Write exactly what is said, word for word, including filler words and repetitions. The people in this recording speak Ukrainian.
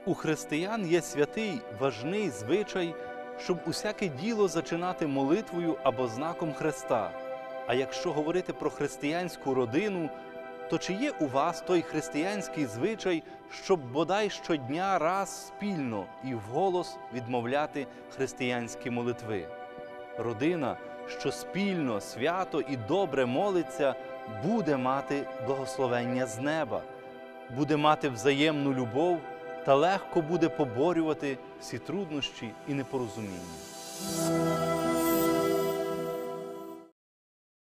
У християн є святий, важний звичай, щоб усяке діло зачинати молитвою або знаком Христа. А якщо говорити про християнську родину, то чи є у вас той християнський звичай, щоб бодай щодня раз спільно і вголос відмовляти християнські молитви? Родина, що спільно, свято і добре молиться, буде мати благословення з неба, буде мати взаємну любов та легко буде поборювати всі труднощі і непорозуміння.